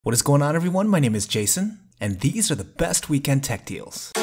What is going on, everyone? My name is Jason, and these are the best weekend tech deals.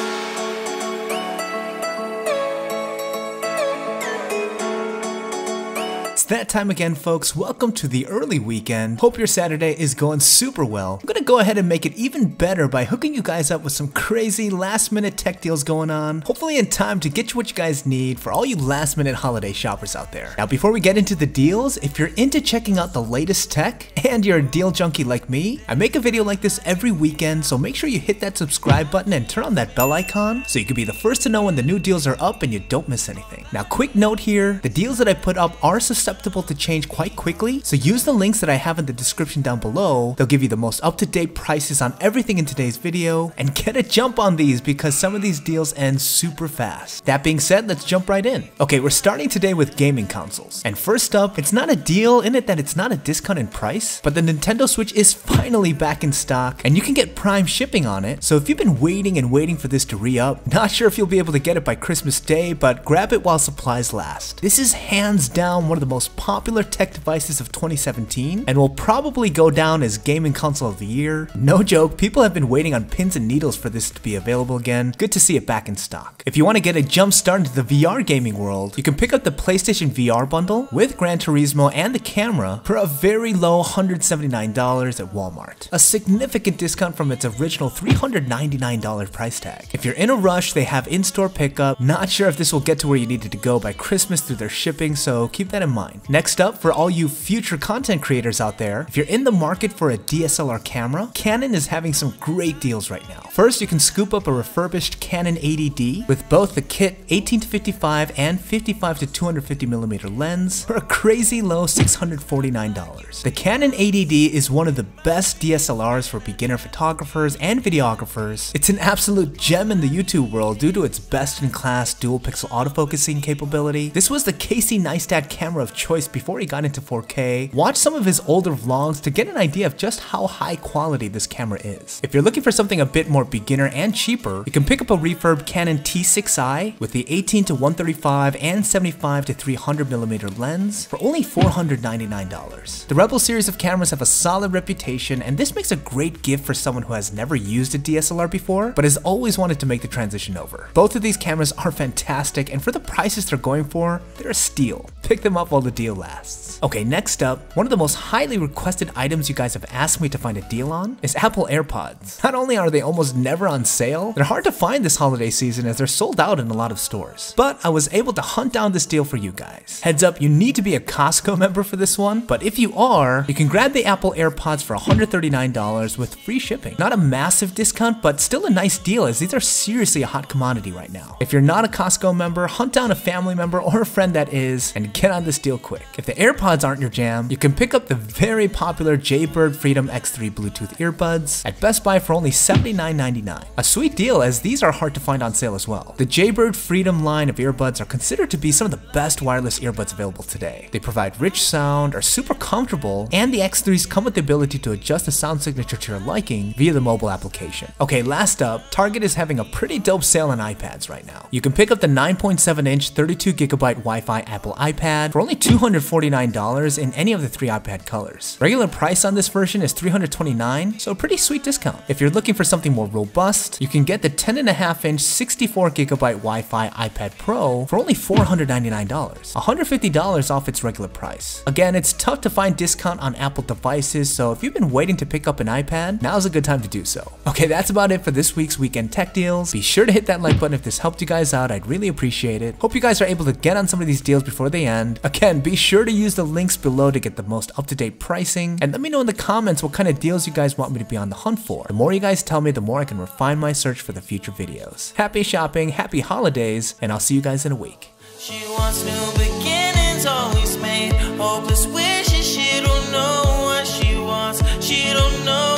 That time again, folks. Welcome to the early weekend. Hope your Saturday is going super well. I'm gonna go ahead and make it even better by hooking you guys up with some crazy last minute tech deals going on, hopefully in time to get you what you guys need for all you last minute holiday shoppers out there. Now, before we get into the deals, if you're into checking out the latest tech and you're a deal junkie like me, I make a video like this every weekend, so make sure you hit that subscribe button and turn on that bell icon so you can be the first to know when the new deals are up and you don't miss anything. Now, quick note here, the deals that I put up are susceptible to change quite quickly, so use the links that I have in the description down below. They'll give you the most up-to-date prices on everything in today's video, and get a jump on these because some of these deals end super fast. That being said, let's jump right in. Okay, we're starting today with gaming consoles, and first up, it's not a deal in it that it's not a discount in price, but the Nintendo Switch is finally back in stock, and you can get Prime shipping on it. So if you've been waiting for this to re-up, not sure if you'll be able to get it by Christmas Day, but grab it while supplies last. This is hands down one of the most popular tech devices of 2017 and will probably go down as gaming console of the year. No joke, people have been waiting on pins and needles for this to be available again. Good to see it back in stock. If you want to get a jump start into the VR gaming world, you can pick up the PlayStation VR bundle with Gran Turismo and the camera for a very low $179 at Walmart. A significant discount from its original $399 price tag. If you're in a rush, they have in-store pickup. Not sure if this will get to where you needed to go by Christmas through their shipping, so keep that in mind. Next up, for all you future content creators out there, if you're in the market for a DSLR camera, Canon is having some great deals right now. First, you can scoop up a refurbished Canon 80D with both the kit 18-55 and 55-250mm lens for a crazy low $649. The Canon 80D is one of the best DSLRs for beginner photographers and videographers. It's an absolute gem in the YouTube world due to its best-in-class dual pixel autofocusing capability. This was the Casey Neistat camera of choice before he got into 4K. Watch some of his older vlogs to get an idea of just how high quality this camera is. If you're looking for something a bit more beginner and cheaper, you can pick up a refurb Canon T6i with the 18-135 and 75-300mm lens for only $499. The Rebel series of cameras have a solid reputation, and this makes a great gift for someone who has never used a DSLR before, but has always wanted to make the transition over. Both of these cameras are fantastic, and for the prices they're going for, they're a steal. Pick them up while the deal lasts. Okay, next up, one of the most highly requested items you guys have asked me to find a deal on is Apple AirPods. Not only are they almost never on sale, they're hard to find this holiday season as they're sold out in a lot of stores. But I was able to hunt down this deal for you guys. Heads up, you need to be a Costco member for this one, but if you are, you can grab the Apple AirPods for $139 with free shipping. Not a massive discount, but still a nice deal as these are seriously a hot commodity right now. If you're not a Costco member, hunt down a family member or a friend that is, and get on this deal quick. If the AirPods aren't your jam, you can pick up the very popular Jaybird Freedom X3 Bluetooth earbuds at Best Buy for only $79.99. A sweet deal as these are hard to find on sale as well. The Jaybird Freedom line of earbuds are considered to be some of the best wireless earbuds available today. They provide rich sound, are super comfortable, and the X3s come with the ability to adjust the sound signature to your liking via the mobile application. Okay, last up, Target is having a pretty dope sale on iPads right now. You can pick up the 9.7-inch 32GB Wi-Fi Apple iPad for only $249 in any of the 3 iPad colors. Regular price on this version is $329, so a pretty sweet discount. If you're looking for something more robust, you can get the 10.5-inch 64GB Wi-Fi iPad Pro for only $499, $150 off its regular price. Again, it's tough to find discount on Apple devices, so if you've been waiting to pick up an iPad, now's a good time to do so. Okay, that's about it for this week's weekend tech deals. Be sure to hit that like button if this helped you guys out. I'd really appreciate it. Hope you guys are able to get on some of these deals before they end. Again, be sure to use the links below to get the most up-to-date pricing, and let me know in the comments what kind of deals you guys want me to be on the hunt for. The more you guys tell me, the more I can refine my search for the future videos. Happy shopping, happy holidays, and I'll see you guys in a week. She wants new beginnings, always made hopeless wishes. She don't know what she wants, she don't know